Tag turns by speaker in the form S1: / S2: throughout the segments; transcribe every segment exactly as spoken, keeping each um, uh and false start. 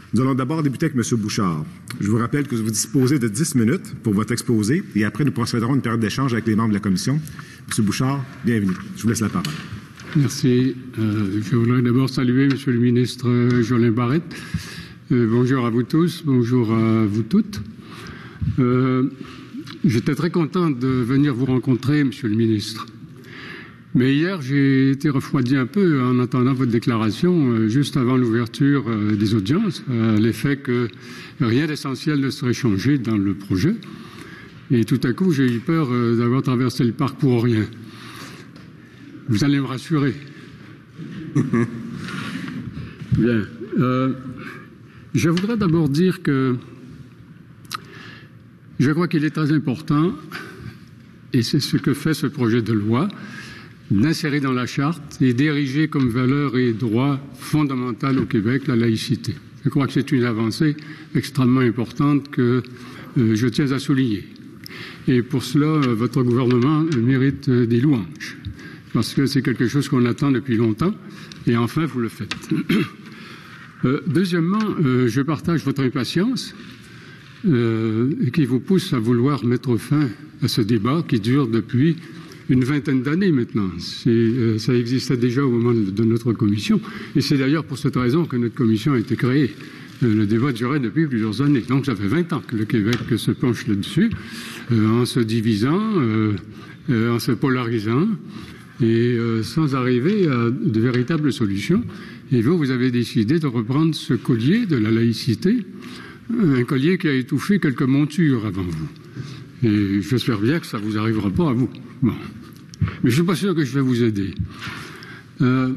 S1: Nous allons d'abord débuter avec M. Bouchard. Je vous rappelle que vous disposez de dix minutes pour votre exposé et après, nous procéderons à une période d'échange avec les membres de la Commission. M. Bouchard, bienvenue. Je vous laisse la parole.
S2: Merci. Euh, je voudrais d'abord saluer M. le ministre euh, Jolin Barrette. Euh, bonjour à vous tous, bonjour à vous toutes. Euh, J'étais très content de venir vous rencontrer, M. le ministre. Mais hier, j'ai été refroidi un peu en entendant votre déclaration euh, juste avant l'ouverture euh, des audiences, à l'effet que rien d'essentiel ne serait changé dans le projet. Et tout à coup, j'ai eu peur euh, d'avoir traversé le parc pour rien. Vous allez me rassurer. Bien. Euh, je voudrais d'abord dire que je crois qu'il est très important, et c'est ce que fait ce projet de loi, d'insérer dans la charte et d'ériger comme valeur et droit fondamental au Québec la laïcité. Je crois que c'est une avancée extrêmement importante que euh, je tiens à souligner. Et pour cela, euh, votre gouvernement mérite euh, des louanges, parce que c'est quelque chose qu'on attend depuis longtemps, et enfin, vous le faites. euh, deuxièmement, euh, je partage votre impatience euh, qui vous pousse à vouloir mettre fin à ce débat qui dure depuis une vingtaine d'années maintenant. Euh, ça existait déjà au moment de, de notre commission. Et c'est d'ailleurs pour cette raison que notre commission a été créée. Euh, le débat durait depuis plusieurs années. Donc ça fait vingt ans que le Québec se penche là-dessus, euh, en se divisant, euh, euh, en se polarisant, et euh, sans arriver à de véritables solutions. Et vous, vous avez décidé de reprendre ce collier de la laïcité, un collier qui a étouffé quelques montures avant vous. Et j'espère bien que ça ne vous arrivera pas à vous. Bon. Mais je ne suis pas sûr que je vais vous aider. Euh,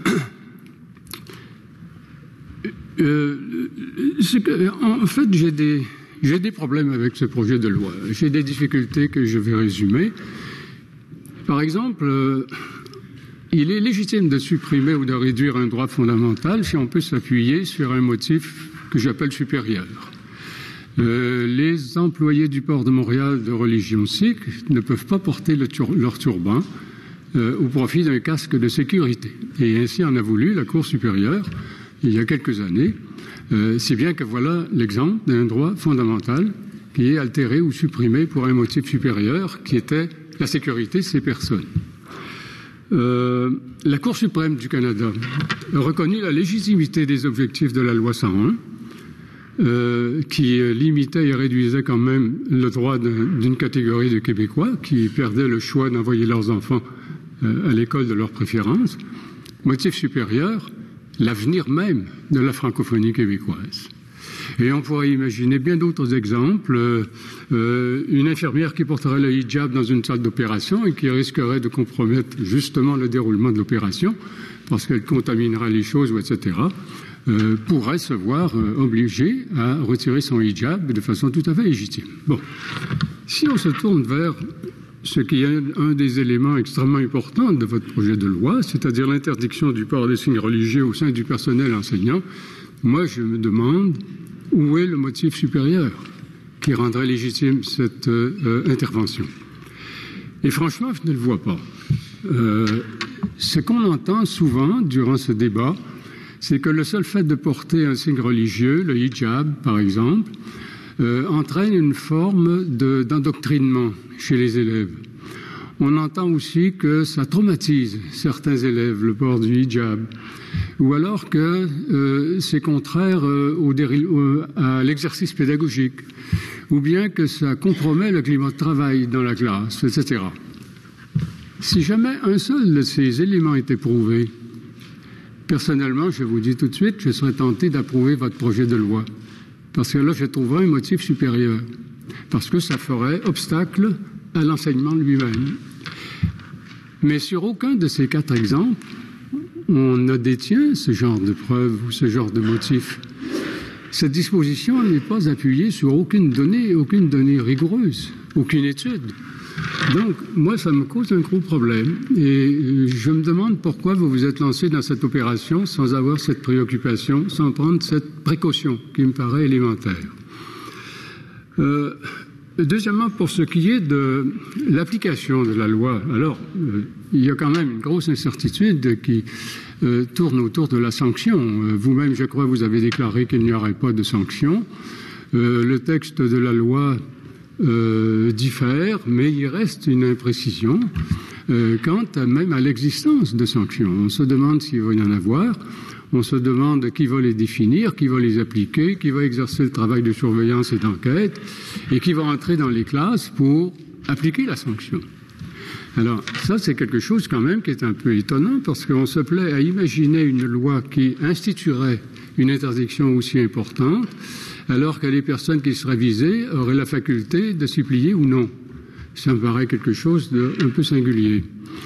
S2: euh, que, en fait, j'ai des, j'ai des problèmes avec ce projet de loi. J'ai des difficultés que je vais résumer. Par exemple, euh, il est légitime de supprimer ou de réduire un droit fondamental si on peut s'appuyer sur un motif que j'appelle supérieur. Euh, les employés du port de Montréal de religion sikh ne peuvent pas porter le tur leur turban euh, au profit d'un casque de sécurité. Et ainsi en a voulu la Cour supérieure il y a quelques années, euh, si bien que voilà l'exemple d'un droit fondamental qui est altéré ou supprimé pour un motif supérieur qui était la sécurité de ces personnes. Euh, la Cour suprême du Canada a reconnu la légitimité des objectifs de la loi cent un, Euh, qui limitait et réduisait quand même le droit d'une catégorie de Québécois qui perdaient le choix d'envoyer leurs enfants euh, à l'école de leur préférence. Motif supérieur, l'avenir même de la francophonie québécoise. Et on pourrait imaginer bien d'autres exemples. Euh, euh, une infirmière qui porterait le hijab dans une salle d'opération et qui risquerait de compromettre justement le déroulement de l'opération parce qu'elle contaminerait les choses, et cetera, Euh, pourrait se voir euh, obligé à retirer son hijab de façon tout à fait légitime. Bon, si on se tourne vers ce qui est un des éléments extrêmement importants de votre projet de loi, c'est-à-dire l'interdiction du port des signes religieux au sein du personnel enseignant, moi je me demande où est le motif supérieur qui rendrait légitime cette euh, intervention. Et franchement, je ne le vois pas. Euh, ce qu'on entend souvent durant ce débat, c'est que le seul fait de porter un signe religieux, le hijab par exemple, euh, entraîne une forme d'endoctrinement chez les élèves. On entend aussi que ça traumatise certains élèves, le port du hijab, ou alors que euh, c'est contraire euh, au au, à l'exercice pédagogique, ou bien que ça compromet le climat de travail dans la classe, et cetera. Si jamais un seul de ces éléments était prouvé, personnellement, je vous dis tout de suite, je serais tenté d'approuver votre projet de loi. Parce que là, je trouverais un motif supérieur. Parce que ça ferait obstacle à l'enseignement lui-même. Mais sur aucun de ces quatre exemples, on ne détient ce genre de preuve ou ce genre de motif. Cette disposition n'est pas appuyée sur aucune donnée, aucune donnée rigoureuse, aucune étude. Donc, moi, ça me cause un gros problème. Et je me demande pourquoi vous vous êtes lancé dans cette opération sans avoir cette préoccupation, sans prendre cette précaution qui me paraît élémentaire. Euh, deuxièmement, pour ce qui est de l'application de la loi, alors, euh, il y a quand même une grosse incertitude qui euh, tourne autour de la sanction. Euh, vous-même, je crois, vous avez déclaré qu'il n'y aurait pas de sanction. Euh, le texte de la loi euh, diffère, mais il reste une imprécision euh, quant à, même à l'existence de sanctions. On se demande s'il va y en avoir. On se demande qui va les définir, qui va les appliquer, qui va exercer le travail de surveillance et d'enquête, et qui va entrer dans les classes pour appliquer la sanction. Alors, ça, c'est quelque chose quand même qui est un peu étonnant, parce qu'on se plaît à imaginer une loi qui instituerait une interdiction aussi importante, alors que les personnes qui seraient visées auraient la faculté de s'y plier ou non. Ça me paraît quelque chose d'un peu singulier.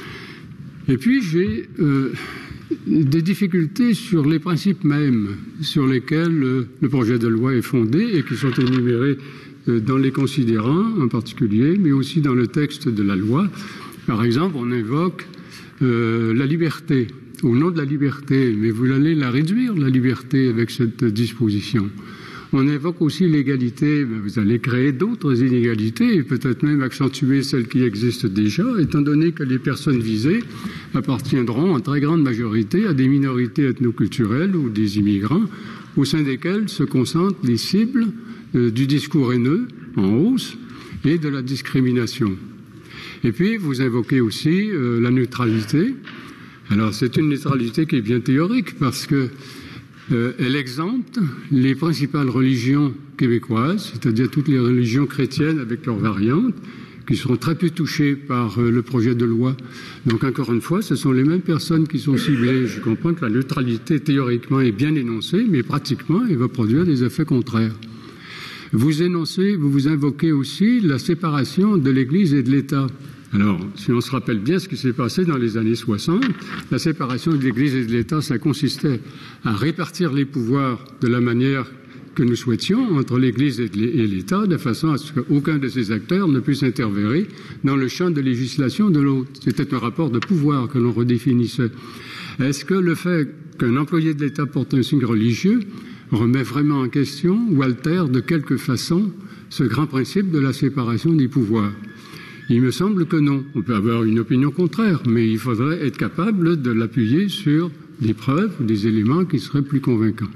S2: Et puis, j'ai... Euh, des difficultés sur les principes mêmes sur lesquels euh, le projet de loi est fondé et qui sont énumérés euh, dans les considérants en particulier, mais aussi dans le texte de la loi. Par exemple, on invoque euh, la liberté, au nom de la liberté, mais vous allez la réduire, la liberté, avec cette disposition. On évoque aussi l'égalité, mais vous allez créer d'autres inégalités et peut-être même accentuer celles qui existent déjà, étant donné que les personnes visées appartiendront en très grande majorité à des minorités ethnoculturelles ou des immigrants, au sein desquels se concentrent les cibles euh, du discours haineux en hausse et de la discrimination. Et puis, vous invoquez aussi euh, la neutralité. Alors, c'est une neutralité qui est bien théorique parce que Euh, elle exempte les principales religions québécoises, c'est-à-dire toutes les religions chrétiennes avec leurs variantes, qui seront très peu touchées par euh, le projet de loi. Donc, encore une fois, ce sont les mêmes personnes qui sont ciblées. Je comprends que la neutralité, théoriquement, est bien énoncée, mais pratiquement, elle va produire des effets contraires. Vous énoncez, vous vous invoquez aussi la séparation de l'Église et de l'État. Alors, si on se rappelle bien ce qui s'est passé dans les années soixante, la séparation de l'Église et de l'État, ça consistait à répartir les pouvoirs de la manière que nous souhaitions entre l'Église et l'État, de façon à ce qu'aucun de ces acteurs ne puisse interférer dans le champ de législation de l'autre. C'était un rapport de pouvoir que l'on redéfinissait. Est-ce que le fait qu'un employé de l'État porte un signe religieux remet vraiment en question ou altère de quelque façon ce grand principe de la séparation des pouvoirs? Il me semble que non. On peut avoir une opinion contraire, mais il faudrait être capable de l'appuyer sur des preuves ou des éléments qui seraient plus convaincants.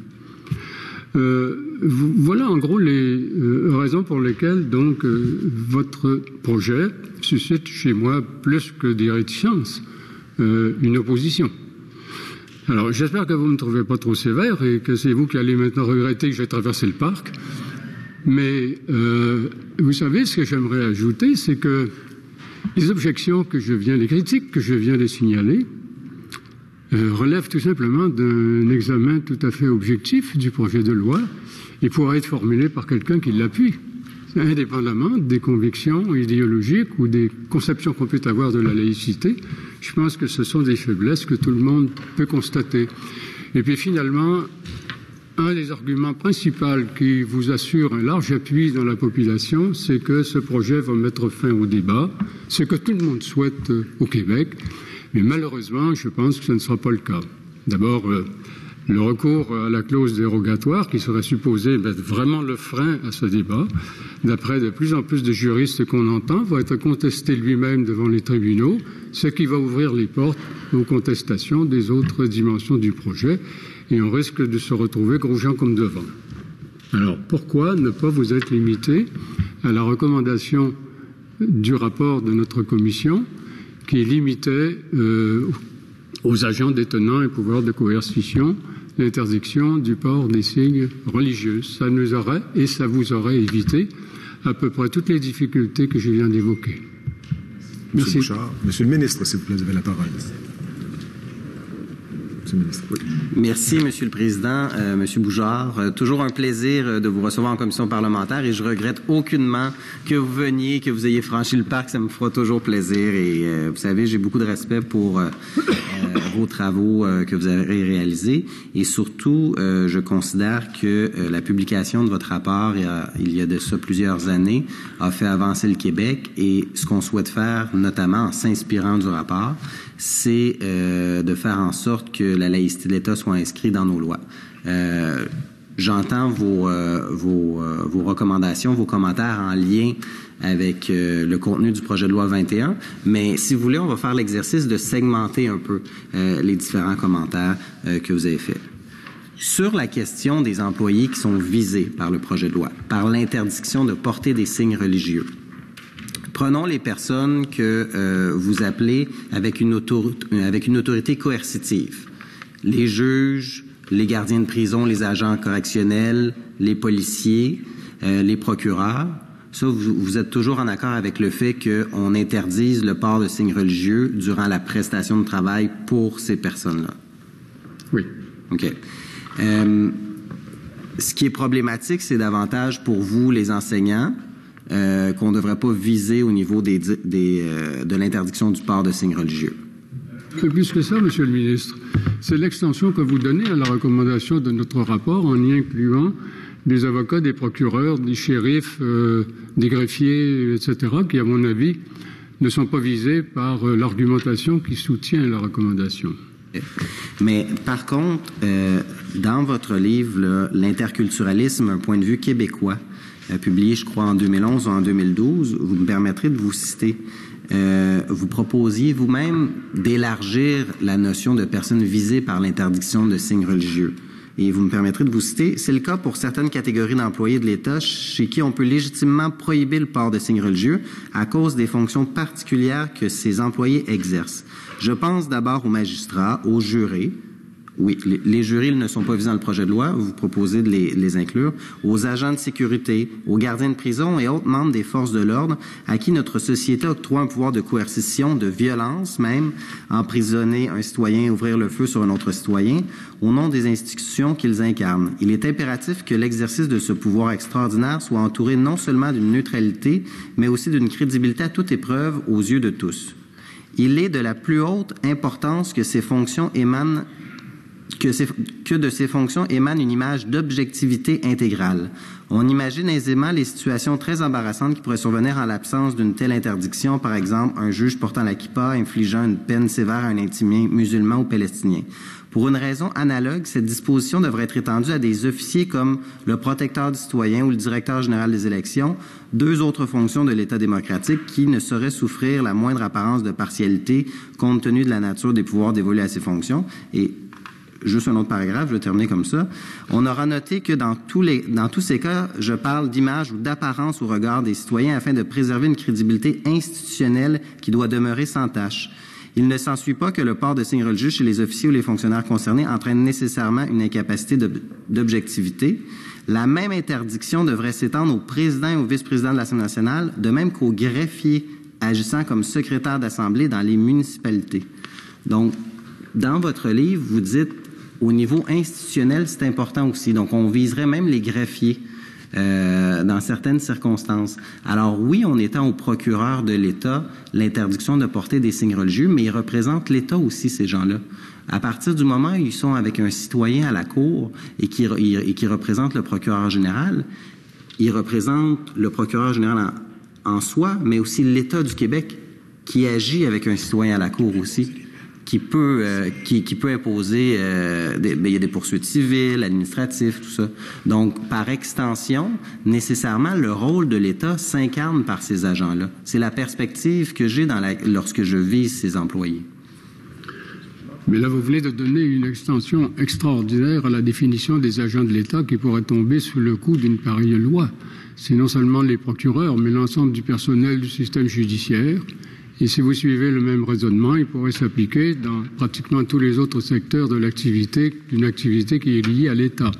S2: Euh, voilà en gros les euh, raisons pour lesquelles donc euh, votre projet suscite chez moi plus que des réticences, euh, une opposition. Alors j'espère que vous ne me trouvez pas trop sévère et que c'est vous qui allez maintenant regretter que j'ai traversé le parc. Mais euh, vous savez, ce que j'aimerais ajouter, c'est que les objections que je viens, les critiques que je viens de signaler, euh, relèvent tout simplement d'un examen tout à fait objectif du projet de loi et pourraient être formulées par quelqu'un qui l'appuie, indépendamment des convictions idéologiques ou des conceptions qu'on peut avoir de la laïcité. Je pense que ce sont des faiblesses que tout le monde peut constater. Et puis finalement, un des arguments principaux qui vous assure un large appui dans la population, c'est que ce projet va mettre fin au débat, ce que tout le monde souhaite au Québec, mais malheureusement, je pense que ce ne sera pas le cas. D'abord, euh, le recours à la clause dérogatoire, qui serait supposée mettre vraiment le frein à ce débat, d'après de plus en plus de juristes qu'on entend, va être contesté lui-même devant les tribunaux, ce qui va ouvrir les portes aux contestations des autres dimensions du projet. Et on risque de se retrouver gros gens comme devant. Alors, pourquoi ne pas vous être limité à la recommandation du rapport de notre commission qui limitait euh, aux agents détenant un pouvoir de coercition l'interdiction du port des signes religieux? Ça nous aurait et ça vous aurait évité à peu près toutes les difficultés que je viens d'évoquer.
S1: Merci. Monsieur Bouchard. Monsieur le ministre, s'il vous plaît, vous avez la parole. Oui.
S3: Merci, Monsieur le Président. Euh, Monsieur Bouchard, euh, toujours un plaisir de vous recevoir en commission parlementaire et je regrette aucunement que vous veniez, que vous ayez franchi le parc. Ça me fera toujours plaisir et euh, vous savez, j'ai beaucoup de respect pour euh, euh, vos travaux euh, que vous avez réalisés et surtout, euh, je considère que euh, la publication de votre rapport il y, a, il y a de ça plusieurs années a fait avancer le Québec et ce qu'on souhaite faire, notamment en s'inspirant du rapport, c'est euh, de faire en sorte que la laïcité de l'État soit inscrite dans nos lois. Euh, j'entends vos, euh, vos, euh, vos recommandations, vos commentaires en lien avec euh, le contenu du projet de loi vingt et un, mais si vous voulez, on va faire l'exercice de segmenter un peu euh, les différents commentaires euh, que vous avez faits. Sur la question des employés qui sont visés par le projet de loi, par l'interdiction de porter des signes religieux, prenons les personnes que euh, vous appelez avec une, autorité, avec une autorité coercitive, les juges, les gardiens de prison, les agents correctionnels, les policiers, euh, les procureurs. Ça, vous, vous êtes toujours en accord avec le fait qu'on interdise le port de signes religieux durant la prestation de travail pour ces personnes-là?
S2: Oui.
S3: OK. Euh, ce qui est problématique, c'est davantage pour vous, les enseignants, euh, qu'on ne devrait pas viser au niveau des, des, euh, de l'interdiction du port de signes religieux.
S2: C'est plus que ça, Monsieur le ministre. C'est l'extension que vous donnez à la recommandation de notre rapport en y incluant des avocats, des procureurs, des shérifs, euh, des greffiers, et cetera, qui, à mon avis, ne sont pas visés par euh, l'argumentation qui soutient la recommandation.
S3: Mais par contre, euh, dans votre livre, là, L'interculturalisme, un point de vue québécois, euh, publié, je crois, en deux mille onze ou en deux mille douze, vous me permettrez de vous citer. Euh, vous proposiez vous-même d'élargir la notion de personnes visées par l'interdiction de signes religieux. Et vous me permettrez de vous citer, c'est le cas pour certaines catégories d'employés de l'État chez qui on peut légitimement prohiber le port de signes religieux à cause des fonctions particulières que ces employés exercent. Je pense d'abord aux magistrats, aux jurés. Oui, les, les jurés ne sont pas visés dans le projet de loi, vous proposez de les, les inclure, aux agents de sécurité, aux gardiens de prison et autres membres des forces de l'ordre à qui notre société octroie un pouvoir de coercition, de violence même, emprisonner un citoyen, ouvrir le feu sur un autre citoyen, au nom des institutions qu'ils incarnent. Il est impératif que l'exercice de ce pouvoir extraordinaire soit entouré non seulement d'une neutralité, mais aussi d'une crédibilité à toute épreuve aux yeux de tous. Il est de la plus haute importance que ces fonctions émanent Que, ces, que de ces fonctions émane une image d'objectivité intégrale. On imagine aisément les situations très embarrassantes qui pourraient survenir en l'absence d'une telle interdiction, par exemple un juge portant la kippa infligeant une peine sévère à un intime musulman ou palestinien. Pour une raison analogue, cette disposition devrait être étendue à des officiers comme le protecteur du citoyen ou le directeur général des élections, deux autres fonctions de l'État démocratique qui ne sauraient souffrir la moindre apparence de partialité compte tenu de la nature des pouvoirs dévolus à ces fonctions. Et juste un autre paragraphe, je vais terminer comme ça. On aura noté que dans tous, les, dans tous ces cas, je parle d'image ou d'apparence au regard des citoyens afin de préserver une crédibilité institutionnelle qui doit demeurer sans tache. Il ne s'ensuit pas que le port de signes religieux chez les officiers ou les fonctionnaires concernés entraîne nécessairement une incapacité d'objectivité. La même interdiction devrait s'étendre au président et au vice-président de l'Assemblée nationale, de même qu'aux greffiers agissant comme secrétaires d'Assemblée dans les municipalités. Donc, dans votre livre, vous dites au niveau institutionnel, c'est important aussi. Donc, on viserait même les greffiers euh, dans certaines circonstances. Alors oui, on étend au procureur de l'État l'interdiction de porter des signes religieux, mais ils représentent l'État aussi, ces gens-là. À partir du moment où ils sont avec un citoyen à la cour et qui, et qui représente le procureur général, ils représentent le procureur général en, en soi, mais aussi l'État du Québec qui agit avec un citoyen à la cour aussi. qui peut euh, qui, qui peut imposer euh, des, ben, il y a des poursuites civiles, administratives, tout ça. Donc, par extension, nécessairement, le rôle de l'État s'incarne par ces agents-là. C'est la perspective que j'ai dans la, lorsque je vise ces employés.
S2: Mais là, vous venez de donner une extension extraordinaire à la définition des agents de l'État qui pourraient tomber sous le coup d'une pareille loi. C'est non seulement les procureurs, mais l'ensemble du personnel du système judiciaire. Et si vous suivez le même raisonnement, il pourrait s'appliquer dans pratiquement tous les autres secteurs de l'activité, d'une activité qui est liée à l'État.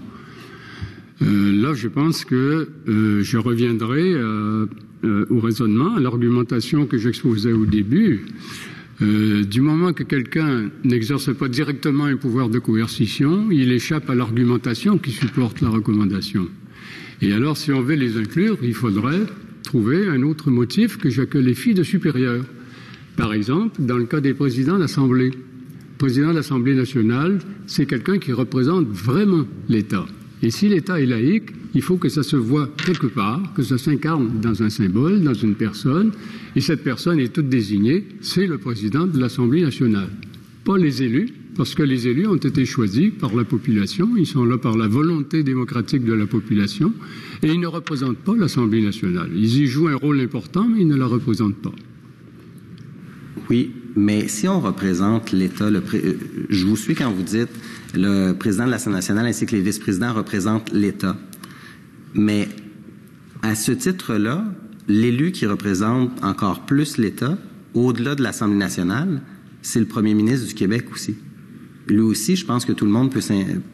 S2: Euh, là, je pense que euh, je reviendrai euh, euh, au raisonnement, à l'argumentation que j'exposais au début. Euh, du moment que quelqu'un n'exerce pas directement un pouvoir de coercition, il échappe à l'argumentation qui supporte la recommandation. Et alors, si on veut les inclure, il faudrait trouver un autre motif que je qualifie de supérieur. Par exemple, dans le cas des présidents d'Assemblée. Le président de l'Assemblée nationale, c'est quelqu'un qui représente vraiment l'État. Et si l'État est laïque, il faut que ça se voit quelque part, que ça s'incarne dans un symbole, dans une personne, et cette personne est toute désignée, c'est le président de l'Assemblée nationale. Pas les élus, parce que les élus ont été choisis par la population, ils sont là par la volonté démocratique de la population, et ils ne représentent pas l'Assemblée nationale. Ils y jouent un rôle important, mais ils ne la représentent pas.
S3: Oui, mais si on représente l'État, le pré... je vous suis quand vous dites le président de l'Assemblée nationale ainsi que les vice-présidents représentent l'État. Mais à ce titre-là, l'élu qui représente encore plus l'État, au-delà de l'Assemblée nationale, c'est le premier ministre du Québec aussi. Lui aussi, je pense que tout le monde peut,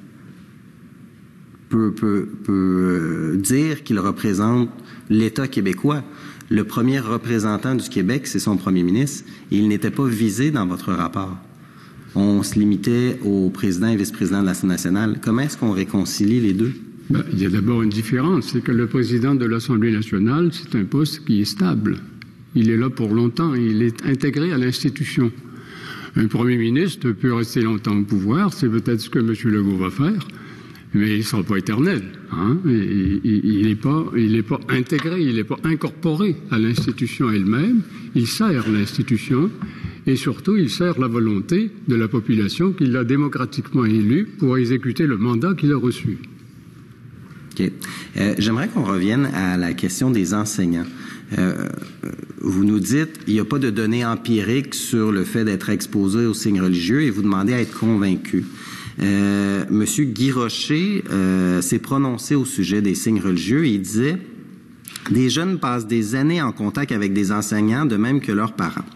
S3: peut, peut, peut dire qu'il représente l'État québécois. Le premier représentant du Québec, c'est son premier ministre, et il n'était pas visé dans votre rapport. On se limitait au président et vice-président de l'Assemblée nationale. Comment est-ce qu'on réconcilie les deux?
S2: Ben, il y a d'abord une différence, c'est que le président de l'Assemblée nationale, c'est un poste qui est stable. Il est là pour longtemps, il est intégré à l'institution. Un premier ministre peut rester longtemps au pouvoir, c'est peut-être ce que M. Legault va faire, mais il ne sera pas éternel. Hein? Il n'est pas, il est pas intégré, il n'est pas incorporé à l'institution elle-même. Il sert l'institution et surtout il sert la volonté de la population qui l'a démocratiquement élu pour exécuter le mandat qu'il a reçu.
S3: OK. Euh, j'aimerais qu'on revienne à la question des enseignants. Euh, vous nous dites qu'il n'y a pas de données empiriques sur le fait d'être exposé aux signes religieux et vous demandez à être convaincu. Euh, Monsieur Guy Rocher euh, s'est prononcé au sujet des signes religieux et il disait « Des jeunes passent des années en contact avec des enseignants de même que leurs parents.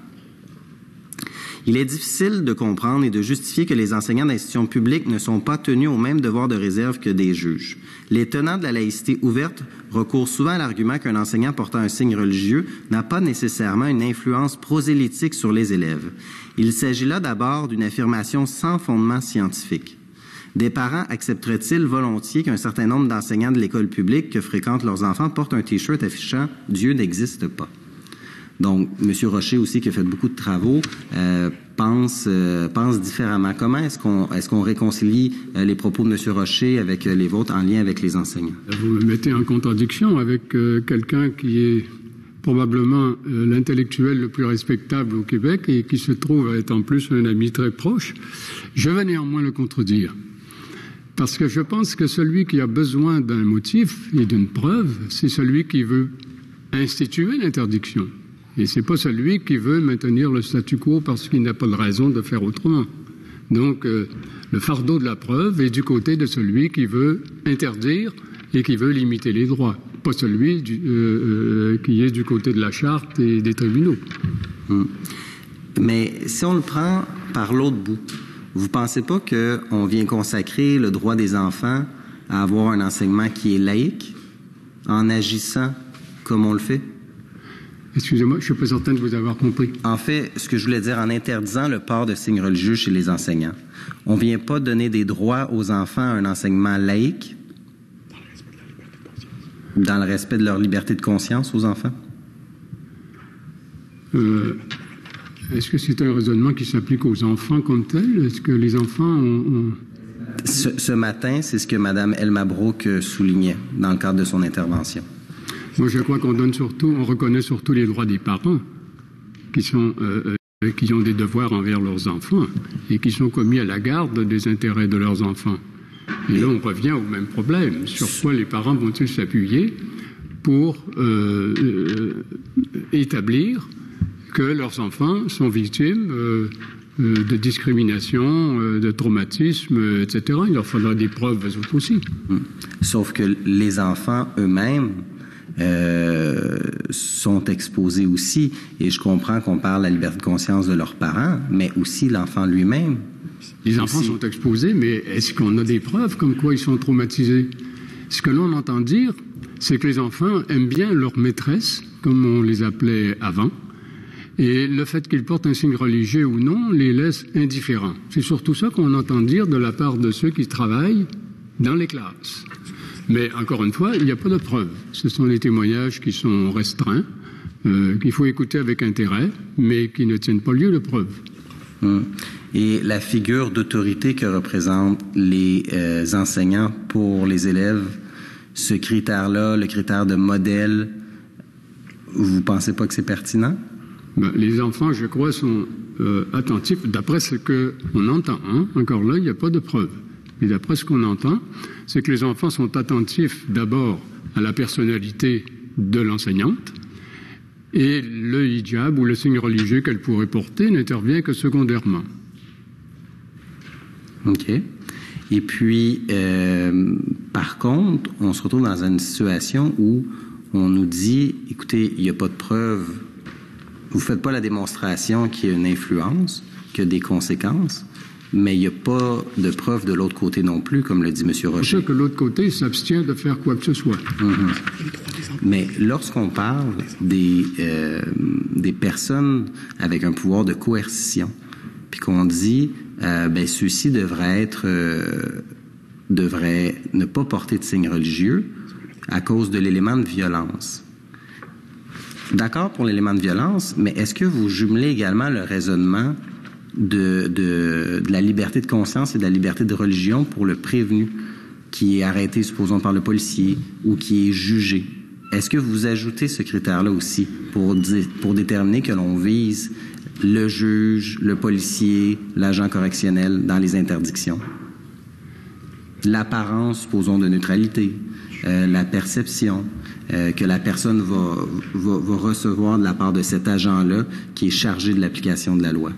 S3: Il est difficile de comprendre et de justifier que les enseignants d'institutions publiques ne sont pas tenus au même devoir de réserve que des juges. Les tenants de la laïcité ouverte recourent souvent à l'argument qu'un enseignant portant un signe religieux n'a pas nécessairement une influence prosélytique sur les élèves. Il s'agit là d'abord d'une affirmation sans fondement scientifique. Des parents accepteraient-ils volontiers qu'un certain nombre d'enseignants de l'école publique que fréquentent leurs enfants portent un T-shirt affichant « Dieu n'existe pas ». Donc, M. Rocher aussi, qui a fait beaucoup de travaux, euh, pense, euh, pense différemment. Comment est-ce qu'on est-ce qu'on réconcilie euh, les propos de M. Rocher avec euh, les vôtres en lien avec les enseignants?
S2: Vous me mettez en contradiction avec euh, quelqu'un qui est probablement euh, l'intellectuel le plus respectable au Québec et qui se trouve être en plus un ami très proche. Je vais néanmoins le contredire. Parce que je pense que celui qui a besoin d'un motif et d'une preuve, c'est celui qui veut instituer l'interdiction. Et c'est pas celui qui veut maintenir le statu quo parce qu'il n'a pas de raison de faire autrement. Donc, euh, le fardeau de la preuve est du côté de celui qui veut interdire et qui veut limiter les droits, pas celui du, euh, euh, qui est du côté de la charte et des tribunaux.
S3: Hum. Mais si on le prend par l'autre bout, vous pensez pas qu'on vient consacrer le droit des enfants à avoir un enseignement qui est laïque en agissant comme on le fait?
S2: Excusez-moi, je ne suis pas certain de vous avoir compris.
S3: En fait, ce que je voulais dire, en interdisant le port de signes religieux chez les enseignants, on ne vient pas donner des droits aux enfants à un enseignement laïque dans le respect de leur liberté de conscience aux enfants?
S2: Euh, est-ce que c'est un raisonnement qui s'applique aux enfants comme tel? Est-ce que les enfants ont... ont...
S3: Ce, ce matin, c'est ce que Mme Elma Brooke soulignait dans le cadre de son intervention.
S2: Moi, je crois qu'on donne surtout, on reconnaît surtout les droits des parents qui sont, euh, euh, qui ont des devoirs envers leurs enfants et qui sont commis à la garde des intérêts de leurs enfants. Et là, on revient au même problème. Sur quoi les parents vont-ils s'appuyer pour euh, euh, établir que leurs enfants sont victimes euh, euh, de discrimination, euh, de traumatisme, et cetera. Il leur faudra des preuves eux autres aussi.
S3: Sauf que les enfants eux-mêmes Euh, sont exposés aussi, et je comprends qu'on parle de la liberté de conscience de leurs parents, mais aussi l'enfant lui-même.
S2: Les enfants aussi sont exposés, mais est-ce qu'on a des preuves comme quoi ils sont traumatisés? Ce que l'on entend dire, c'est que les enfants aiment bien leur maîtresse, comme on les appelait avant, et le fait qu'ils portent un signe religieux ou non les laisse indifférents. C'est surtout ça qu'on entend dire de la part de ceux qui travaillent dans les classes. Mais encore une fois, il n'y a pas de preuves. Ce sont des témoignages qui sont restreints, euh, qu'il faut écouter avec intérêt, mais qui ne tiennent pas lieu de preuve.
S3: Hum. Et la figure d'autorité que représentent les euh, enseignants pour les élèves, ce critère-là, le critère de modèle, vous ne pensez pas que c'est pertinent?
S2: Ben, les enfants, je crois, sont euh, attentifs, d'après ce qu'on entend. Hein. Encore là, il n'y a pas de preuve. Mais d'après ce qu'on entend, c'est que les enfants sont attentifs d'abord à la personnalité de l'enseignante, et le hijab ou le signe religieux qu'elle pourrait porter n'intervient que secondairement.
S3: OK. Et puis, euh, par contre, on se retrouve dans une situation où on nous dit, écoutez, il n'y a pas de preuve, vous ne faites pas la démonstration qu'il y a une influence, qu'il y a des conséquences, mais il n'y a pas de preuve de l'autre côté non plus, comme le dit M. Rocher.
S2: C'est ça que l'autre côté s'abstient de faire quoi que ce soit.
S3: Mm-hmm. Mais lorsqu'on parle des, euh, des personnes avec un pouvoir de coercition, puis qu'on dit, euh, ben ceux-ci devraient être, euh, devraient ne pas porter de signes religieux à cause de l'élément de violence. D'accord pour l'élément de violence, mais est-ce que vous jumelez également le raisonnement de, de, de la liberté de conscience et de la liberté de religion pour le prévenu qui est arrêté, supposons, par le policier ou qui est jugé? Est-ce que vous ajoutez ce critère-là aussi pour, pour déterminer que l'on vise le juge, le policier, l'agent correctionnel dans les interdictions? L'apparence, supposons, de neutralité, euh, la perception euh, que la personne va, va, va recevoir de la part de cet agent-là qui est chargé de l'application de la loi.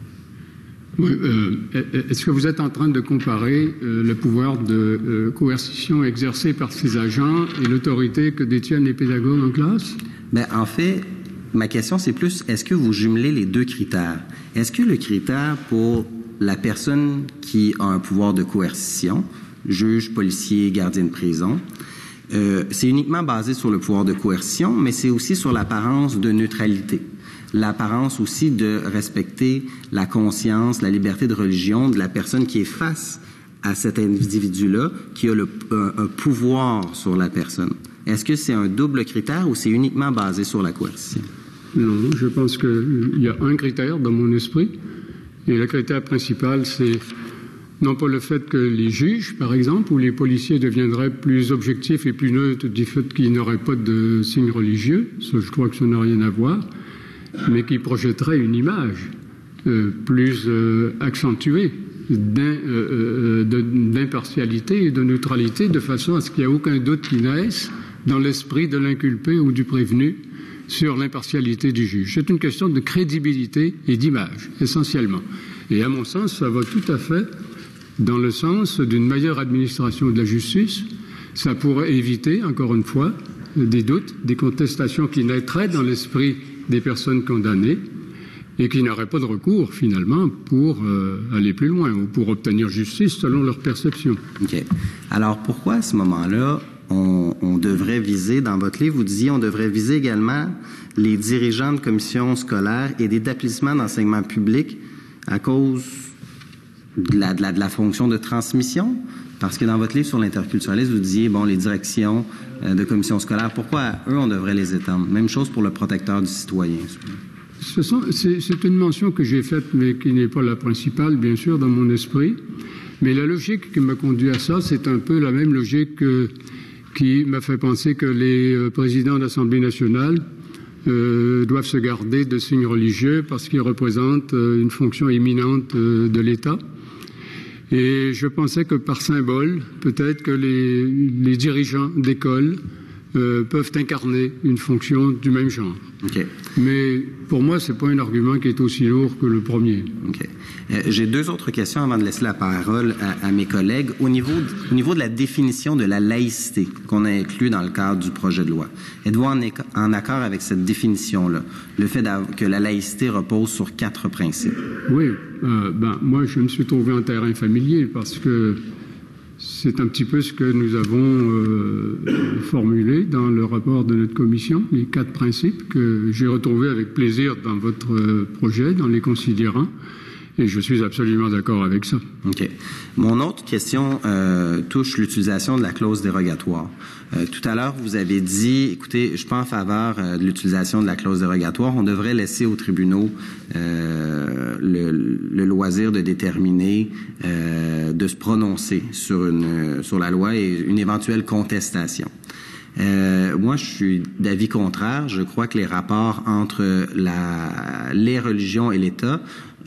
S2: Oui, euh, est-ce que vous êtes en train de comparer euh, le pouvoir de euh, coercition exercé par ces agents et l'autorité que détiennent les pédagogues en classe?
S3: Bien, en fait, ma question, c'est plus, est-ce que vous jumelez les deux critères? Est-ce que le critère pour la personne qui a un pouvoir de coercition, juge, policier, gardien de prison, euh, c'est uniquement basé sur le pouvoir de coercition, mais c'est aussi sur l'apparence de neutralité. L'apparence aussi de respecter la conscience, la liberté de religion de la personne qui est face à cet individu-là, qui a le, un, un pouvoir sur la personne. Est-ce que c'est un double critère ou c'est uniquement basé sur la coercition?
S2: Non, je pense qu'il y a un critère dans mon esprit, et le critère principal, c'est non pas le fait que les juges, par exemple, ou les policiers deviendraient plus objectifs et plus neutres du fait qu'ils n'auraient pas de signes religieux, ça je crois que ça n'a rien à voir, mais qui projetteraient une image euh, plus euh, accentuée d'impartialité euh, et de neutralité, de façon à ce qu'il n'y ait aucun doute qui naisse dans l'esprit de l'inculpé ou du prévenu sur l'impartialité du juge. C'est une question de crédibilité et d'image, essentiellement. Et à mon sens, ça va tout à fait dans le sens d'une meilleure administration de la justice. Ça pourrait éviter, encore une fois, des doutes, des contestations qui naîtraient dans l'esprit des personnes condamnées et qui n'auraient pas de recours, finalement, pour euh, aller plus loin ou pour obtenir justice selon leur perception.
S3: OK. Alors, pourquoi à ce moment-là, on, on devrait viser, dans votre livre, vous disiez, on devrait viser également les dirigeants de commissions scolaires et d'établissements d'enseignement public à cause de la, de la, de la fonction de transmission? Parce que dans votre livre sur l'interculturalisme, vous disiez, bon, les directions euh, de commissions scolaires, pourquoi eux, on devrait les étendre? Même chose pour le protecteur du citoyen.
S2: Ce sont, c'est, c'est une mention que j'ai faite, mais qui n'est pas la principale, bien sûr, dans mon esprit. Mais la logique qui m'a conduit à ça, c'est un peu la même logique que, qui m'a fait penser que les euh, présidents de l'Assemblée nationale euh, doivent se garder de signes religieux parce qu'ils représentent euh, une fonction éminente euh, de l'État. Et je pensais que par symbole, peut-être que les, les dirigeants d'école euh, peuvent incarner une fonction du même genre.
S3: Okay.
S2: Mais pour moi, c'est pas un argument qui est aussi lourd que le premier.
S3: Okay. Euh, j'ai deux autres questions avant de laisser la parole à, à mes collègues. Au niveau, de, au niveau de la définition de la laïcité qu'on a inclus dans le cadre du projet de loi, êtes-vous en, en accord avec cette définition-là? Le fait que la laïcité repose sur quatre principes.
S2: Oui. Euh, ben, moi, je me suis trouvé en terrain familier parce que c'est un petit peu ce que nous avons euh, formulé dans le rapport de notre commission, les quatre principes que j'ai retrouvés avec plaisir dans votre euh, projet, dans les considérants, et je suis absolument d'accord avec ça.
S3: OK. Mon autre question euh, touche l'utilisation de la clause dérogatoire. Euh, tout à l'heure, vous avez dit, écoutez, je suis pas en faveur euh, de l'utilisation de la clause dérogatoire. On devrait laisser aux tribunaux euh, le, le loisir de déterminer, euh, de se prononcer sur une sur la loi et une éventuelle contestation. Euh, moi, je suis d'avis contraire. Je crois que les rapports entre la, les religions et l'État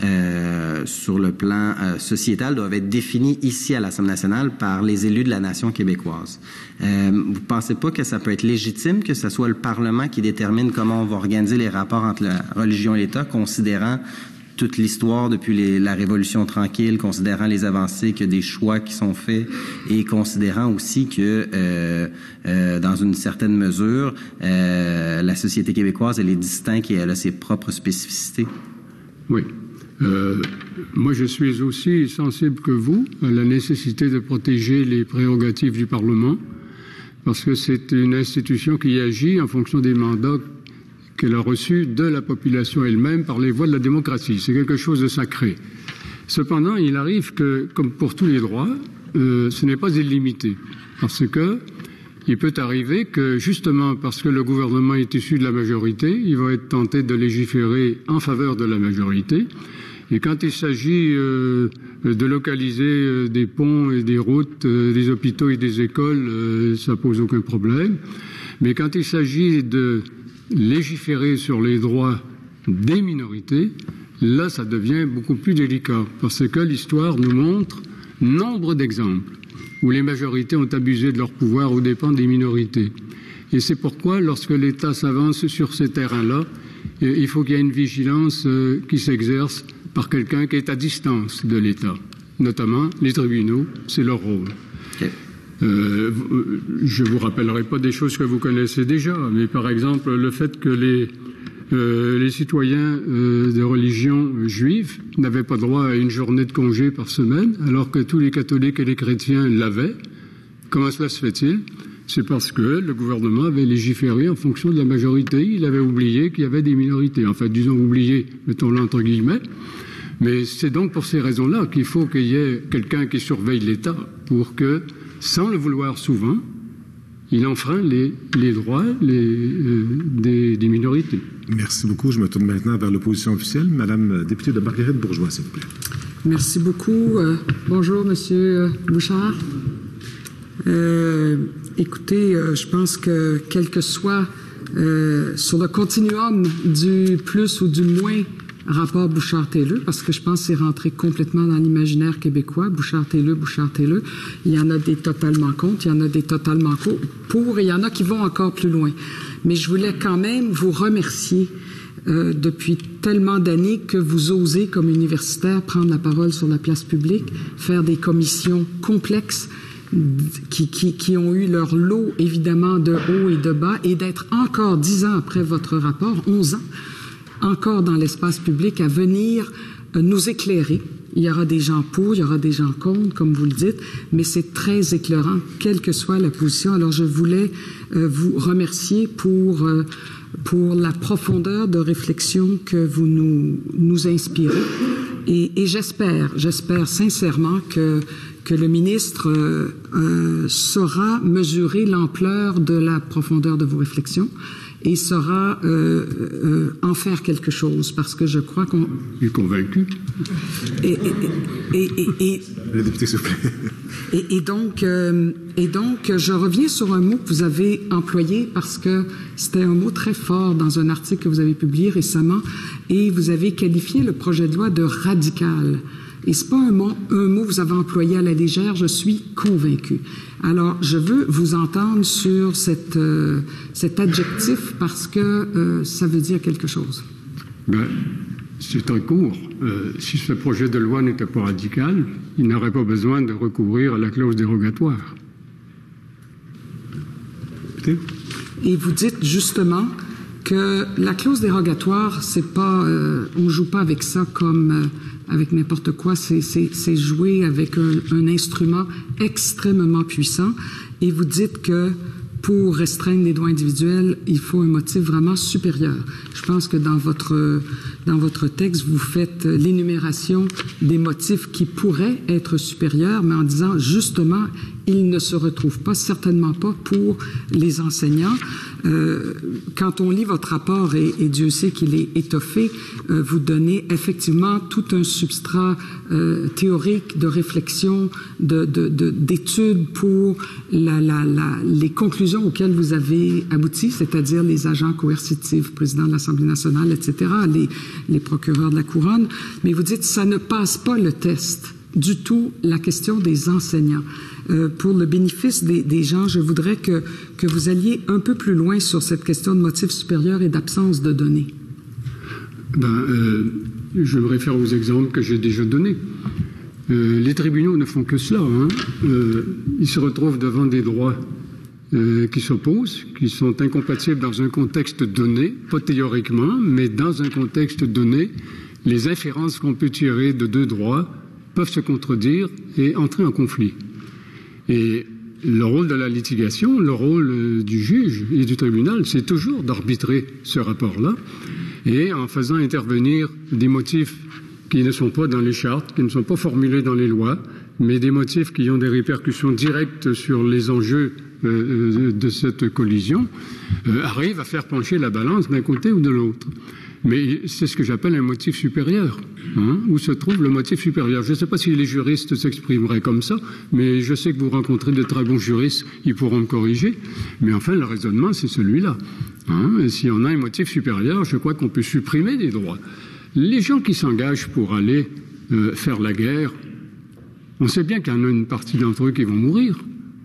S3: euh, sur le plan euh, sociétal doivent être définis ici à l'Assemblée nationale par les élus de la nation québécoise. Euh, vous pensez pas que ça peut être légitime que ce soit le Parlement qui détermine comment on va organiser les rapports entre la religion et l'État, considérant toute l'histoire depuis les, la Révolution tranquille, considérant les avancées, qu'il y a des choix qui sont faits et considérant aussi que, euh, euh, dans une certaine mesure, euh, la société québécoise, elle est distincte et elle a ses propres spécificités?
S2: Oui. Euh, moi, je suis aussi sensible que vous à la nécessité de protéger les prérogatives du Parlement, parce que c'est une institution qui agit en fonction des mandats qu'elle a reçu de la population elle-même par les voies de la démocratie. C'est quelque chose de sacré. Cependant, il arrive que, comme pour tous les droits, euh, ce n'est pas illimité. Parce que il peut arriver que, justement, parce que le gouvernement est issu de la majorité, il va être tenté de légiférer en faveur de la majorité. Et quand il s'agit euh, de localiser euh, des ponts et des routes, euh, des hôpitaux et des écoles, euh, ça pose aucun problème. Mais quand il s'agit de légiférer sur les droits des minorités, là, ça devient beaucoup plus délicat, parce que l'histoire nous montre nombre d'exemples où les majorités ont abusé de leur pouvoir aux dépens des minorités. Et c'est pourquoi, lorsque l'État s'avance sur ces terrains-là, il faut qu'il y ait une vigilance qui s'exerce par quelqu'un qui est à distance de l'État, notamment les tribunaux, c'est leur rôle. Okay. Euh, je ne vous rappellerai pas des choses que vous connaissez déjà, mais par exemple le fait que les, euh, les citoyens euh, de religion juive n'avaient pas droit à une journée de congé par semaine, alors que tous les catholiques et les chrétiens l'avaient. Comment cela se fait-il? C'est parce que le gouvernement avait légiféré en fonction de la majorité. Il avait oublié qu'il y avait des minorités. Enfin, disons oublié, mettons-le entre guillemets. Mais c'est donc pour ces raisons-là qu'il faut qu'il y ait quelqu'un qui surveille l'État pour que, sans le vouloir souvent, il enfreint les, les droits les, euh, des, des minorités.
S1: Merci beaucoup. Je me tourne maintenant vers l'opposition officielle. Madame députée de Marguerite Bourgeois, s'il vous plaît.
S4: Merci beaucoup. Euh, bonjour, Monsieur Bouchard. Euh, écoutez, euh, je pense que quel que soit euh, sur le continuum du plus ou du moins rapport Bouchard-Taylor, parce que je pense que c'est rentré complètement dans l'imaginaire québécois, Bouchard-Taylor, Bouchard-Taylor. Il y en a des totalement contre, il y en a des totalement pour, et il y en a qui vont encore plus loin. Mais je voulais quand même vous remercier euh, depuis tellement d'années que vous osez, comme universitaire, prendre la parole sur la place publique, faire des commissions complexes, Qui, qui, qui ont eu leur lot, évidemment, de haut et de bas, et d'être encore dix ans après votre rapport, onze ans, encore dans l'espace public, à venir euh, nous éclairer. Il y aura des gens pour, il y aura des gens contre, comme vous le dites, mais c'est très éclairant, quelle que soit la position. Alors, je voulais euh, vous remercier pour, euh, pour la profondeur de réflexion que vous nous, nous inspirez. Et, et j'espère, j'espère sincèrement que que le ministre euh, euh, saura mesurer l'ampleur de la profondeur de vos réflexions et saura euh, euh, en faire quelque chose, parce que je crois qu'on...
S2: Il est convaincu.
S4: Et, et, et, et, et,
S1: le député, s'il vous plaît.
S4: Et, et, donc, euh, et donc, je reviens sur un mot que vous avez employé, parce que c'était un mot très fort dans un article que vous avez publié récemment, et vous avez qualifié le projet de loi de radical. Et c'est pas un mot, un mot que vous avez employé à la légère, je suis convaincu. Alors, je veux vous entendre sur cette, euh, cet adjectif, parce que euh, ça veut dire quelque chose.
S2: Ben, c'est très court. Euh, si ce projet de loi n'était pas radical, il n'aurait pas besoin de recourir à la clause dérogatoire.
S4: Et vous dites justement que la clause dérogatoire, c'est pas, euh, on joue pas avec ça comme euh, avec n'importe quoi, c'est, c'est, c'est jouer avec un, un instrument extrêmement puissant. Et vous dites que pour restreindre les droits individuels, il faut un motif vraiment supérieur. Je pense que dans votre, dans votre texte, vous faites l'énumération des motifs qui pourraient être supérieurs, mais en disant justement, il ne se retrouve pas, certainement pas pour les enseignants. Euh, quand on lit votre rapport, et, et Dieu sait qu'il est étoffé, euh, vous donnez effectivement tout un substrat euh, théorique de réflexion, de, de, de, d'études pour la, la, la, les conclusions auxquelles vous avez abouti, c'est-à-dire les agents coercitifs, président de l'Assemblée nationale, et cetera, les, les procureurs de la Couronne. Mais vous dites, ça ne passe pas le test du tout, la question des enseignants. Euh, pour le bénéfice des, des gens, je voudrais que, que vous alliez un peu plus loin sur cette question de motif supérieur et d'absence de données.
S2: Ben, euh, je me réfère aux exemples que j'ai déjà donnés. Euh, les tribunaux ne font que cela. Hein. Euh, ils se retrouvent devant des droits euh, qui s'opposent, qui sont incompatibles dans un contexte donné, pas théoriquement, mais dans un contexte donné. Les inférences qu'on peut tirer de deux droits peuvent se contredire et entrer en conflit. Et le rôle de la litigation, le rôle du juge et du tribunal, c'est toujours d'arbitrer ce rapport-là et en faisant intervenir des motifs qui ne sont pas dans les chartes, qui ne sont pas formulés dans les lois, mais des motifs qui ont des répercussions directes sur les enjeux euh, de cette collision, euh, arrivent à faire pencher la balance d'un côté ou de l'autre. Mais c'est ce que j'appelle un motif supérieur. Hein, où se trouve le motif supérieur? Je ne sais pas si les juristes s'exprimeraient comme ça, mais je sais que vous rencontrez de très bons juristes, ils pourront me corriger. Mais enfin, le raisonnement, c'est celui-là. Hein, si on a un motif supérieur, je crois qu'on peut supprimer des droits. Les gens qui s'engagent pour aller euh, faire la guerre, on sait bien qu'il y en a une partie d'entre eux qui vont mourir.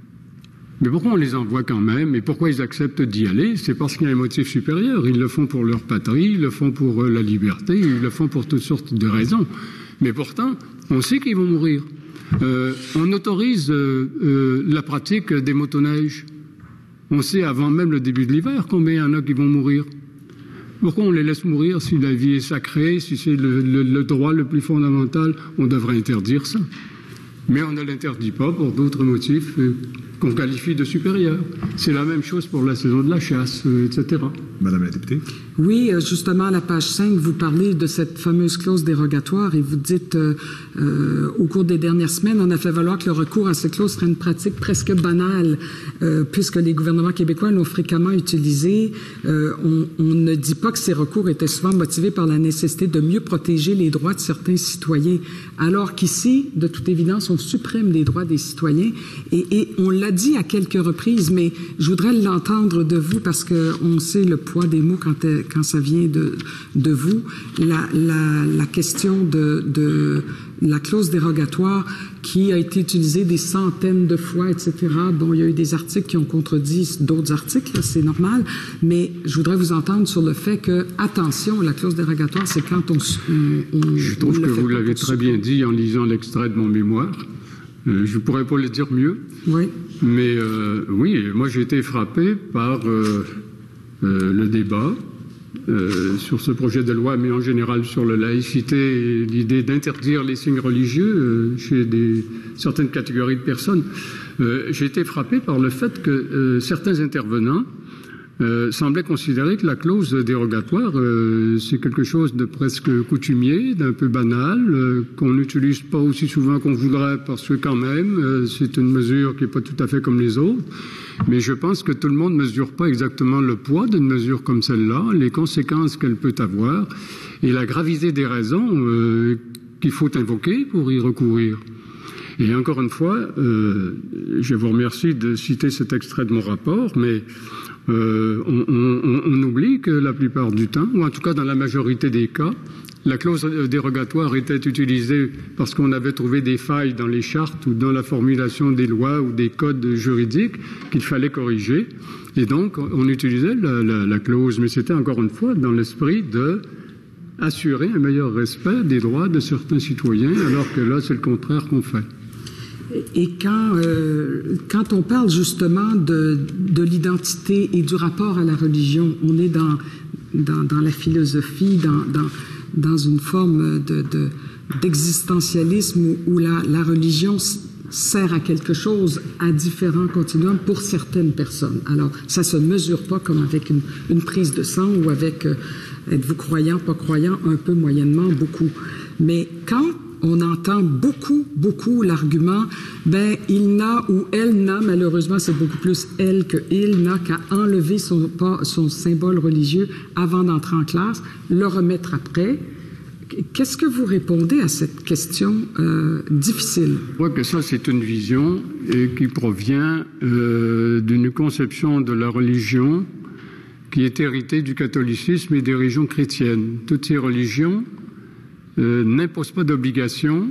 S2: Mais pourquoi on les envoie quand même et pourquoi ils acceptent d'y aller? C'est parce qu'il y a un motif supérieur. Ils le font pour leur patrie, ils le font pour euh, la liberté, ils le font pour toutes sortes de raisons. Mais pourtant, on sait qu'ils vont mourir. Euh, on autorise euh, euh, la pratique des motoneiges. On sait avant même le début de l'hiver combien il y en a qui vont mourir. Pourquoi on les laisse mourir si la vie est sacrée, si c'est le, le, le droit le plus fondamental? On devrait interdire ça. Mais on ne l'interdit pas pour d'autres motifs euh, qu'on qualifie de supérieurs. C'est la même chose pour la saison de la chasse, euh, et cetera.
S1: Madame la députée.
S4: Oui, justement, à la page cinq, vous parlez de cette fameuse clause dérogatoire et vous dites, euh, euh, au cours des dernières semaines, on a fait valoir que le recours à cette clause serait une pratique presque banale, euh, puisque les gouvernements québécois l'ont fréquemment utilisée. Euh, on, on ne dit pas que ces recours étaient souvent motivés par la nécessité de mieux protéger les droits de certains citoyens, alors qu'ici, de toute évidence, on supprime les droits des citoyens et, et on l'a dit à quelques reprises, mais je voudrais l'entendre de vous parce qu'on sait le poids des mots quand, quand ça vient de, de vous. La, la, la question de, de la clause dérogatoire qui a été utilisée des centaines de fois, et cetera. Bon, il y a eu des articles qui ont contredit d'autres articles, c'est normal, mais je voudrais vous entendre sur le fait que, attention, la clause dérogatoire, c'est quand on... on, on
S2: je trouve
S4: on
S2: que vous
S4: pas
S2: l'avez très bien dit en lisant l'extrait de mon mémoire. Euh, je ne pourrais pas le dire mieux.
S4: Oui. Mais
S2: euh, oui, moi j'ai été frappé par euh, euh, le débat euh, sur ce projet de loi, mais en général sur la laïcité et l'idée d'interdire les signes religieux euh, chez des, certaines catégories de personnes. Euh, j'ai été frappé par le fait que euh, certains intervenants Euh, semblait considérer que la clause dérogatoire, euh, c'est quelque chose de presque coutumier, d'un peu banal, euh, qu'on n'utilise pas aussi souvent qu'on voudrait parce que quand même, euh, c'est une mesure qui n'est pas tout à fait comme les autres. Mais je pense que tout le monde ne mesure pas exactement le poids d'une mesure comme celle-là, les conséquences qu'elle peut avoir et la gravité des raisons euh, qu'il faut invoquer pour y recourir. Et encore une fois, euh, je vous remercie de citer cet extrait de mon rapport, mais euh, on, on, on oublie que la plupart du temps, ou en tout cas dans la majorité des cas, la clause dérogatoire était utilisée parce qu'on avait trouvé des failles dans les chartes ou dans la formulation des lois ou des codes juridiques qu'il fallait corriger. Et donc, on utilisait la, la, la clause, mais c'était encore une fois dans l'esprit de assurer un meilleur respect des droits de certains citoyens, alors que là, c'est le contraire qu'on fait.
S4: Et quand, euh, quand on parle justement de, de l'identité et du rapport à la religion, on est dans, dans, dans la philosophie, dans, dans, dans une forme de, de, d'existentialisme où, où la, la religion sert à quelque chose à différents continuums pour certaines personnes. Alors, ça se mesure pas comme avec une, une prise de sang ou avec euh, êtes-vous croyant, pas croyant, un peu moyennement, beaucoup. Mais quand on entend beaucoup, beaucoup l'argument, ben, il n'a ou elle n'a, malheureusement, c'est beaucoup plus elle que il n'a qu'à enlever son, son symbole religieux avant d'entrer en classe, le remettre après. Qu'est-ce que vous répondez à cette question euh, difficile?
S2: Je crois que ça, c'est une vision et qui provient euh, d'une conception de la religion qui est héritée du catholicisme et des religions chrétiennes. Toutes ces religions euh, n'imposent pas d'obligation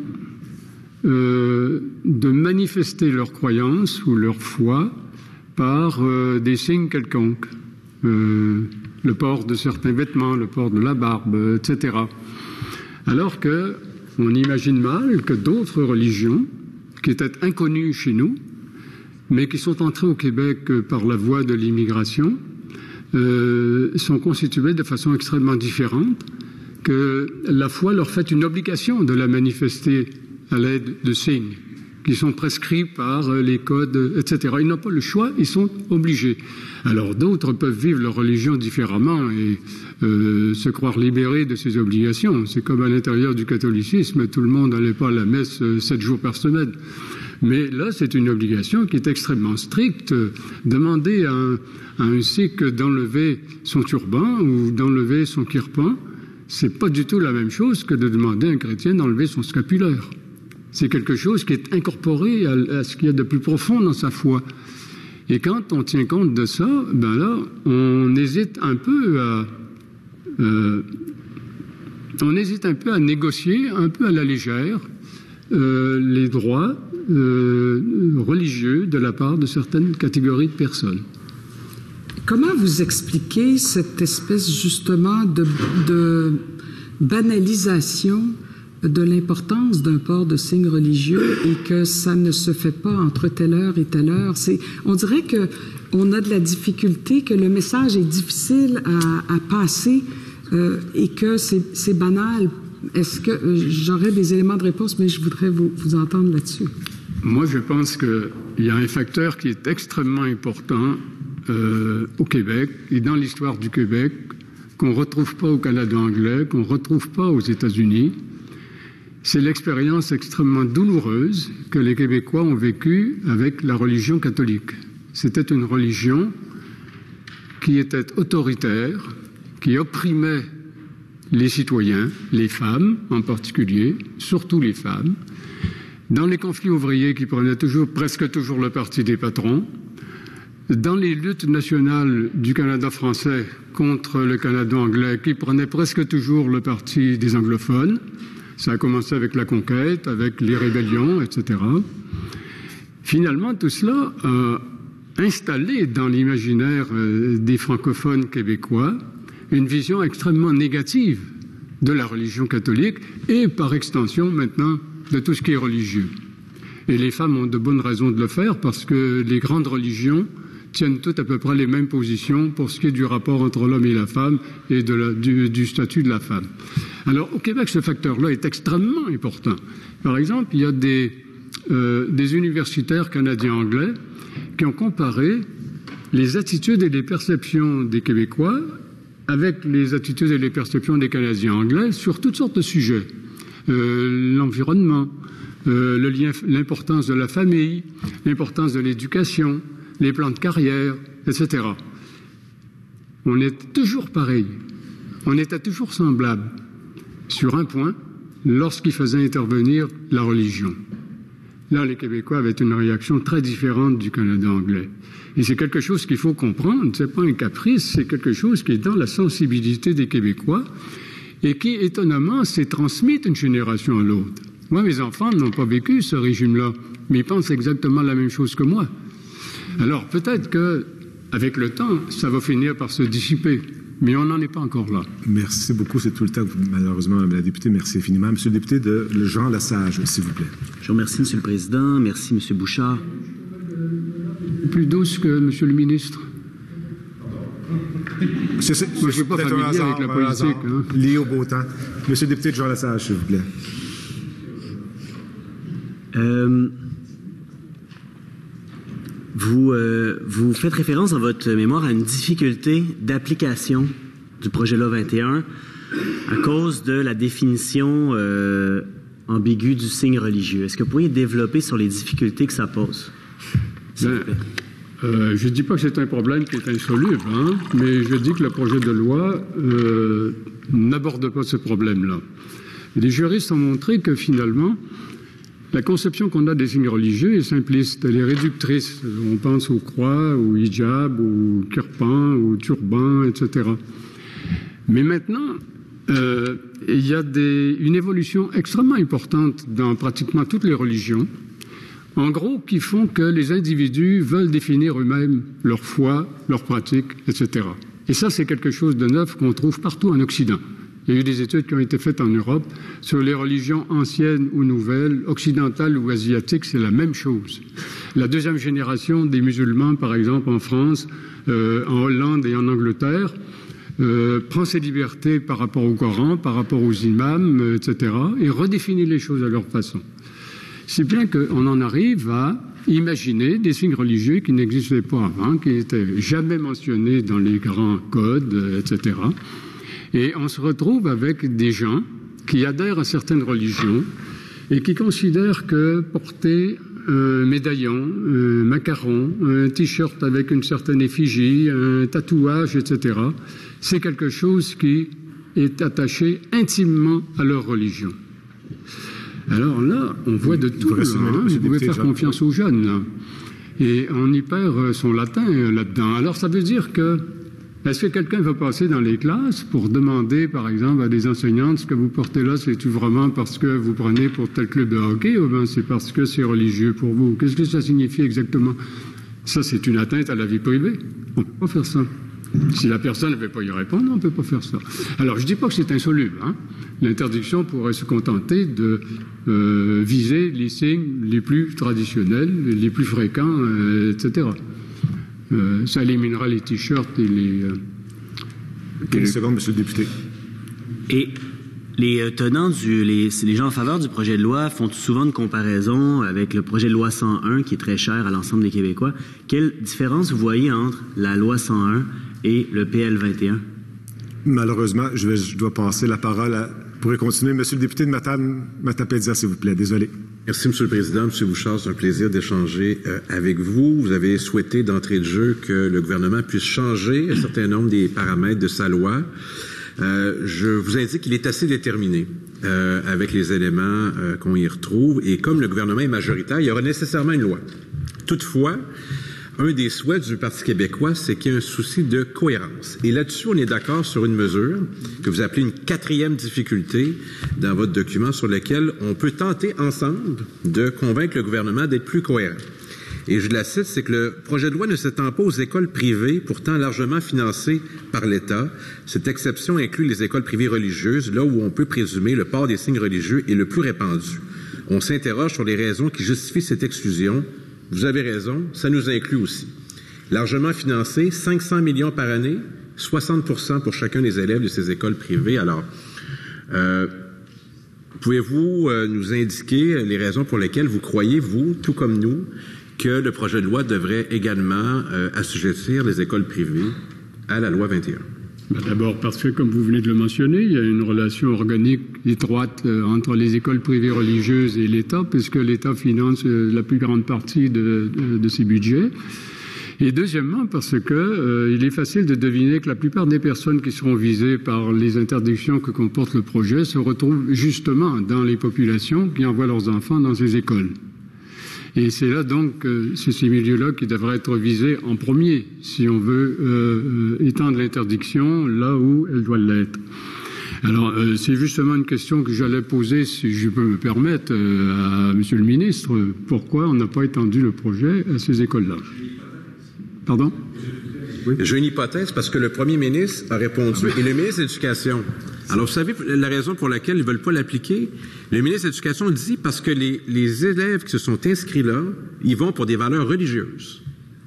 S2: euh, de manifester leur croyance ou leur foi par euh, des signes quelconques. Euh, le port de certains vêtements, le port de la barbe, et cetera. Alors qu'on imagine mal que d'autres religions, qui étaient inconnues chez nous, mais qui sont entrées au Québec par la voie de l'immigration, euh, sont constituées de façon extrêmement différente, que la foi leur fait une obligation de la manifester à l'aide de signes qui sont prescrits par les codes, et cetera. Ils n'ont pas le choix, ils sont obligés. Alors d'autres peuvent vivre leur religion différemment et euh, se croire libérés de ces obligations. C'est comme à l'intérieur du catholicisme, tout le monde n'allait pas à la messe euh, sept jours par semaine. Mais là, c'est une obligation qui est extrêmement stricte. Demander à un, à un sikh d'enlever son turban ou d'enlever son kirpan, c'est pas du tout la même chose que de demander à un chrétien d'enlever son scapulaire. C'est quelque chose qui est incorporé à, à ce qu'il y a de plus profond dans sa foi. Et quand on tient compte de ça, ben là, on hésite un peu à, euh, on hésite un peu à négocier, un peu à la légère, euh, les droits euh, religieux de la part de certaines catégories de personnes.
S4: Comment vous expliquez cette espèce justement de, de banalisation de l'importance d'un port de signes religieux et que ça ne se fait pas entre telle heure et telle heure? C'est, on dirait que on a de la difficulté, que le message est difficile à, à passer euh, et que c'est, c'est banal. Est-ce que euh, j'aurais des éléments de réponse, mais je voudrais vous, vous entendre là-dessus.
S2: Moi, je pense qu'il y a un facteur qui est extrêmement important euh, au Québec et dans l'histoire du Québec qu'on ne retrouve pas au Canada anglais, qu'on ne retrouve pas aux États-Unis. C'est l'expérience extrêmement douloureuse que les Québécois ont vécue avec la religion catholique. C'était une religion qui était autoritaire, qui opprimait les citoyens, les femmes en particulier, surtout les femmes, dans les conflits ouvriers qui prenaient toujours, presque toujours le parti des patrons, dans les luttes nationales du Canada français contre le Canada anglais qui prenaient presque toujours le parti des anglophones. Ça a commencé avec la conquête, avec les rébellions, et cetera. Finalement, tout cela a installé dans l'imaginaire des francophones québécois une vision extrêmement négative de la religion catholique et, par extension, maintenant, de tout ce qui est religieux. Et les femmes ont de bonnes raisons de le faire parce que les grandes religions tiennent toutes à peu près les mêmes positions pour ce qui est du rapport entre l'homme et la femme et de la, du, du statut de la femme. Alors, au Québec, ce facteur-là est extrêmement important. Par exemple, il y a des, euh, des universitaires canadiens-anglais qui ont comparé les attitudes et les perceptions des Québécois avec les attitudes et les perceptions des Canadiens anglais sur toutes sortes de sujets. Euh, l'environnement, euh, le lien, l'importance de la famille, l'importance de l'éducation, les plans de carrière, et cetera. On est toujours pareil. On était toujours semblable sur un point lorsqu'il faisait intervenir la religion. Là, les Québécois avaient une réaction très différente du Canada anglais. Et c'est quelque chose qu'il faut comprendre. C'est pas un caprice, c'est quelque chose qui est dans la sensibilité des Québécois et qui, étonnamment, s'est transmis d'une génération à l'autre. Moi, mes enfants n'ont pas vécu ce régime-là, mais ils pensent exactement la même chose que moi. Alors, peut-être que, avec le temps, ça va finir par se dissiper. Mais on n'en est pas encore là.
S1: Merci beaucoup. C'est tout le temps, malheureusement, Mme la députée. Merci infiniment. Monsieur le député de Jean Lesage, s'il vous plaît.
S5: Je vous remercie, Monsieur le Président. Merci, Monsieur Bouchard.
S2: Plus douce que Monsieur le ministre.
S1: C'est, c'est,
S2: Moi, je ne suis pas familier hasard, avec la politique. Hein.
S1: Lié au beau temps. Monsieur le député de Jean Lesage, s'il vous plaît.
S5: Euh, vous, euh, vous faites référence dans votre mémoire à une difficulté d'application du projet de loi vingt et un à cause de la définition euh, ambiguë du signe religieux. Est-ce que vous pourriez développer sur les difficultés que ça pose?
S2: Ben, euh, je ne dis pas que c'est un problème qui est insoluble, hein, mais je dis que le projet de loi euh, n'aborde pas ce problème-là. Les juristes ont montré que finalement, la conception qu'on a des signes religieux est simpliste, elle est réductrice. On pense aux croix, aux hijabs, aux kirpans, aux turbans, et cetera. Mais maintenant, euh, il y a des, une évolution extrêmement importante dans pratiquement toutes les religions, en gros, qui font que les individus veulent définir eux-mêmes leur foi, leurs pratiques, et cetera. Et ça, c'est quelque chose de neuf qu'on trouve partout en Occident. Il y a eu des études qui ont été faites en Europe sur les religions anciennes ou nouvelles, occidentales ou asiatiques, c'est la même chose. La deuxième génération des musulmans, par exemple, en France, euh, en Hollande et en Angleterre, euh, prend ses libertés par rapport au Coran, par rapport aux imams, euh, et cetera, et redéfinit les choses à leur façon. Si bien qu'on en arrive à imaginer des signes religieux qui n'existaient pas avant, qui n'étaient jamais mentionnés dans les grands codes, euh, et cetera, et on se retrouve avec des gens qui adhèrent à certaines religions et qui considèrent que porter un médaillon, un macaron, un t-shirt avec une certaine effigie, un tatouage, et cetera, c'est quelque chose qui est attaché intimement à leur religion. Alors là, on voit de tout, là, hein, vous pouvez faire confiance aux jeunes, là. Et on y perd son latin là-dedans. Alors ça veut dire que est-ce que quelqu'un va passer dans les classes pour demander, par exemple, à des enseignantes, ce que vous portez là, c'est-tu vraiment parce que vous prenez pour tel club de hockey ou bien c'est parce que c'est religieux pour vous? Qu'est-ce que ça signifie exactement? Ça, c'est une atteinte à la vie privée. On ne peut pas faire ça. Si la personne ne veut pas y répondre, on ne peut pas faire ça. Alors, je ne dis pas que c'est insoluble, hein. L'interdiction pourrait se contenter de euh, viser les signes les plus traditionnels, les plus fréquents, euh, et cetera. Euh, ça éliminera les t-shirts et les... Euh,
S1: Quelques secondes, Monsieur le député.
S5: Et les euh, tenants, du, les, les gens en faveur du projet de loi font souvent une comparaison avec le projet de loi cent un, qui est très cher à l'ensemble des Québécois. Quelle différence vous voyez entre la loi cent un et le P L vingt et un?
S1: Malheureusement, je, vais, je dois passer la parole à... Vous pourrez continuer. Monsieur le député de Matane, Matapédia, s'il vous plaît. Désolé.
S6: Merci, Monsieur le Président. Monsieur Bouchard, c'est un plaisir d'échanger euh, avec vous. Vous avez souhaité d'entrée de jeu que le gouvernement puisse changer un certain nombre des paramètres de sa loi. Euh, je vous indique qu'il est assez déterminé euh, avec les éléments euh, qu'on y retrouve. Et comme le gouvernement est majoritaire, il y aura nécessairement une loi. Toutefois, un des souhaits du Parti québécois, c'est qu'il y ait un souci de cohérence. Et là-dessus, on est d'accord sur une mesure que vous appelez une quatrième difficulté dans votre document sur laquelle on peut tenter ensemble de convaincre le gouvernement d'être plus cohérent. Et je la cite, c'est que le projet de loi ne s'étend pas aux écoles privées, pourtant largement financées par l'État. Cette exception inclut les écoles privées religieuses, là où on peut présumer le port des signes religieux est le plus répandu. On s'interroge sur les raisons qui justifient cette exclusion. Vous avez raison, ça nous inclut aussi. Largement financé, cinq cents millions par année, soixante pour cent pour chacun des élèves de ces écoles privées. Alors, euh, pouvez-vous euh, nous indiquer les raisons pour lesquelles vous croyez, vous, tout comme nous, que le projet de loi devrait également euh, assujettir les écoles privées à la loi vingt et un?
S2: D'abord parce que, comme vous venez de le mentionner, il y a une relation organique étroite euh, entre les écoles privées religieuses et l'État, puisque l'État finance euh, la plus grande partie de, de, de ses budgets. Et deuxièmement, parce que euh, il est facile de deviner que la plupart des personnes qui seront visées par les interdictions que comporte le projet se retrouvent justement dans les populations qui envoient leurs enfants dans ces écoles. Et c'est là donc que c'est ces milieux-là qui devraient être visés en premier, si on veut euh, étendre l'interdiction là où elle doit l'être. Alors, euh, c'est justement une question que j'allais poser, si je peux me permettre, euh, à Monsieur le ministre. Pourquoi on n'a pas étendu le projet à ces écoles-là? Pardon?
S6: Oui. J'ai une hypothèse parce que le premier ministre a répondu et le ministre de l'Éducation. Alors, vous savez la raison pour laquelle ils ne veulent pas l'appliquer? Le ministre de l'Éducation dit parce que les, les élèves qui se sont inscrits là, ils vont pour des valeurs religieuses.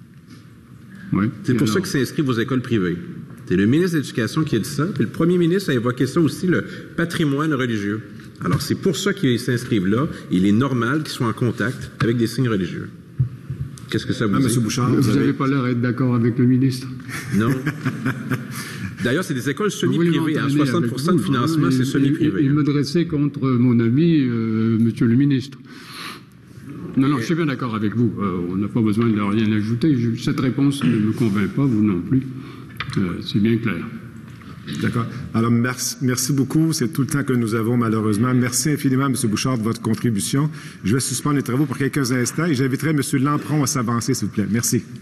S2: Oui.
S6: C'est pour
S2: alors...
S6: ça qu'ils s'inscrivent aux écoles privées. C'est le ministre de l'Éducation qui a dit ça, puis le premier ministre a évoqué ça aussi, le patrimoine religieux. Alors, c'est pour ça qu'ils s'inscrivent là. Il est normal qu'ils soient en contact avec des signes religieux. Qu'est-ce que ça vous
S1: ah,
S6: dit?
S1: M. Bouchard,
S2: Vous
S1: vous
S2: n'avez
S1: avez...
S2: pas l'air d'être d'accord avec le ministre.
S6: Non. D'ailleurs, c'est des écoles
S2: Vous voulez
S6: semi-privées. À
S2: m'entraîner
S6: soixante pour cent
S2: avec
S6: de
S2: vous,
S6: financement,
S2: hein,
S6: c'est
S2: et-
S6: semi-privé.
S2: Et, et me dresser contre mon ami, euh, Monsieur le ministre. Non, non, je suis bien d'accord avec vous. Euh, on n'a pas besoin de rien ajouter. Je- cette réponse ne me convainc pas, vous non plus. Euh, c'est bien clair.
S1: D'accord. Alors, merci, merci beaucoup. C'est tout le temps que nous avons, malheureusement. Merci infiniment, M. Bouchard, de votre contribution. Je vais suspendre les travaux pour quelques instants et j'inviterai M. Lampron à s'avancer, s'il vous plaît. Merci.